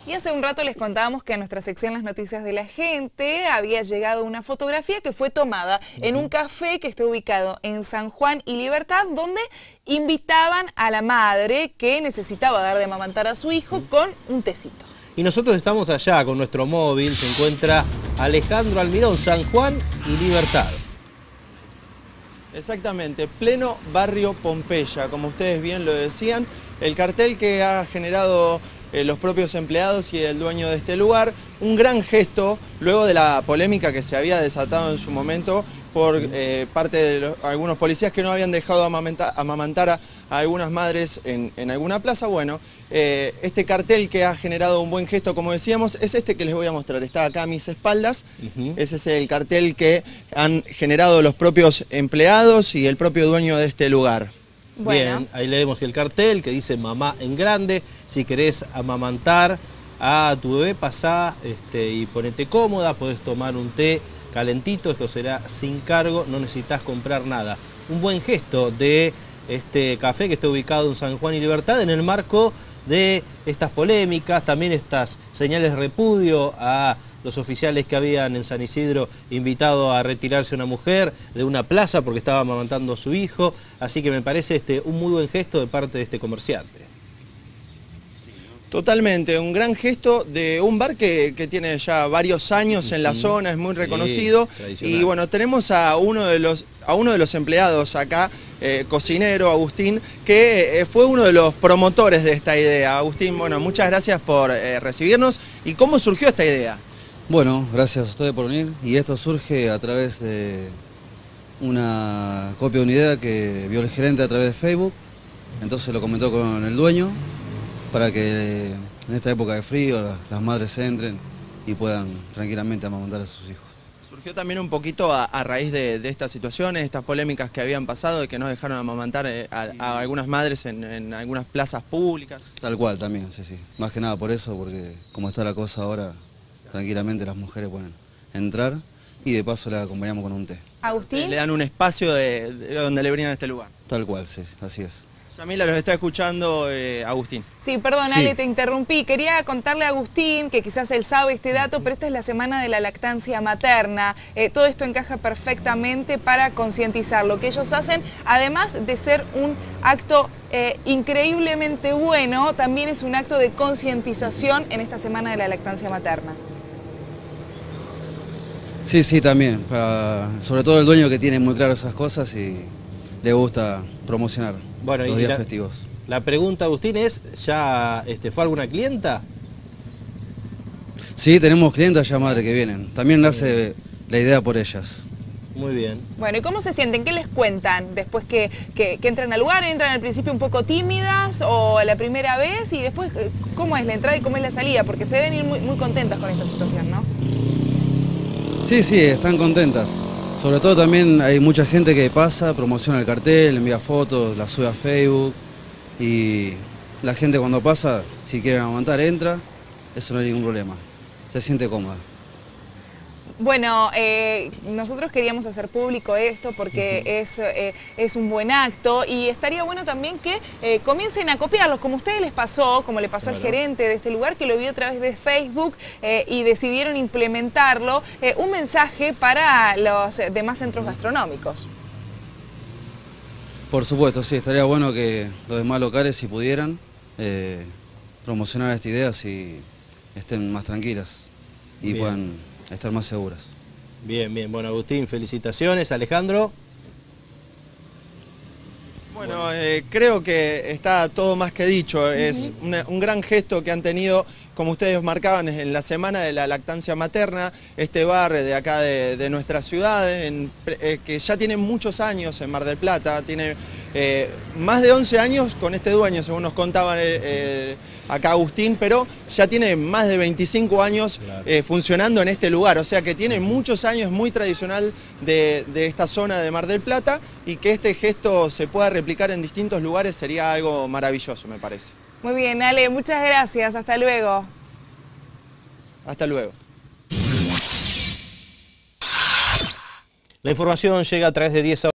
Y hace un rato les contábamos que a nuestra sección Las Noticias de la Gente había llegado una fotografía que fue tomada en un café que está ubicado en San Juan y Libertad, donde invitaban a la madre que necesitaba dar de amamantar a su hijo con un tecito. Y nosotros estamos allá con nuestro móvil, se encuentra Alejandro Almirón, San Juan y Libertad. Exactamente, pleno barrio Pompeya, como ustedes bien lo decían, el cartel que ha generado los propios empleados y el dueño de este lugar, un gran gesto luego de la polémica que se había desatado en su momento por parte de algunos policías que no habían dejado amamantar a algunas madres en alguna plaza. Bueno, este cartel que ha generado un buen gesto, como decíamos, es este que les voy a mostrar. Está acá a mis espaldas. Ese es el cartel que han generado los propios empleados y el propio dueño de este lugar. Bueno. Bien, ahí leemos el cartel que dice mamá en grande. Si querés amamantar a tu bebé, pasá y ponete cómoda, podés tomar un té calentito, esto será sin cargo, no necesitas comprar nada. Un buen gesto de este café que está ubicado en San Juan y Libertad en el marco de estas polémicas, también estas señales de repudio a los oficiales que habían en San Isidro invitado a retirarse a una mujer de una plaza porque estaba amamantando a su hijo. Así que me parece un muy buen gesto de parte de este comerciante. Totalmente, un gran gesto de un bar que tiene ya varios años en la zona, es muy reconocido. Sí, y bueno, tenemos a uno de los empleados acá, cocinero, Agustín, que fue uno de los promotores de esta idea. Agustín, bueno, muchas gracias por recibirnos. ¿Y cómo surgió esta idea? Bueno, gracias a ustedes por venir, y esto surge a través de una copia de una idea que vio el gerente a través de Facebook, entonces lo comentó con el dueño para que en esta época de frío las madres entren y puedan tranquilamente amamantar a sus hijos. Surgió también un poquito a raíz de estas situaciones, estas polémicas que habían pasado, de que no dejaron amamantar a algunas madres en algunas plazas públicas. Tal cual también, sí. Más que nada por eso, porque como está la cosa ahora, tranquilamente las mujeres pueden entrar y de paso la acompañamos con un té. Agustín. Le dan un espacio de donde le brindan este lugar. Tal cual, sí, así es. Yamila, los está escuchando Agustín. Sí, perdón, Sí. Ale, te interrumpí. Quería contarle a Agustín, que quizás él sabe este dato, pero esta es la semana de la lactancia materna. Todo esto encaja perfectamente para concientizar lo que ellos hacen. Además de ser un acto increíblemente bueno, también es un acto de concientización en esta semana de la lactancia materna. Sí, también. Sobre todo el dueño que tiene muy claro esas cosas y le gusta promocionar los días festivos. La pregunta, Agustín, es, ¿ya fue alguna clienta? Sí, tenemos clientas ya, madre, que vienen. También nace la idea por ellas. Muy bien. Bueno, ¿y cómo se sienten? ¿Qué les cuentan después que entran al lugar? ¿Entran al principio un poco tímidas o la primera vez? Y después, ¿cómo es la entrada y cómo es la salida? Porque se deben ir muy contentas con esta situación, ¿no? Sí, están contentas. Sobre todo también hay mucha gente que pasa, promociona el cartel, envía fotos, la sube a Facebook. Y la gente cuando pasa, si quieren amamantar, entra. Eso no hay ningún problema. Se siente cómoda. Bueno, nosotros queríamos hacer público esto porque es un buen acto y estaría bueno también que comiencen a copiarlos, como a ustedes les pasó, como le pasó al gerente de este lugar que lo vio a través de Facebook y decidieron implementarlo, un mensaje para los demás centros gastronómicos. Por supuesto, sí, estaría bueno que los demás locales, si pudieran, promocionar esta idea, si estén más tranquilas y puedan estar más seguras. Bien. Bueno, Agustín, felicitaciones. Alejandro. Bueno, creo que está todo más que dicho. Es un gran gesto que han tenido, como ustedes marcaban, en la semana de la lactancia materna, este bar de acá de nuestra ciudad, que ya tiene muchos años en Mar del Plata, tiene más de 11 años con este dueño, según nos contaban acá Agustín, pero ya tiene más de 25 años funcionando en este lugar, o sea que tiene muchos años, muy tradicional de esta zona de Mar del Plata, y que este gesto se pueda replicar en distintos lugares sería algo maravilloso, me parece. Muy bien, Ale, muchas gracias. Hasta luego. Hasta luego. La información llega a través de 10 horas.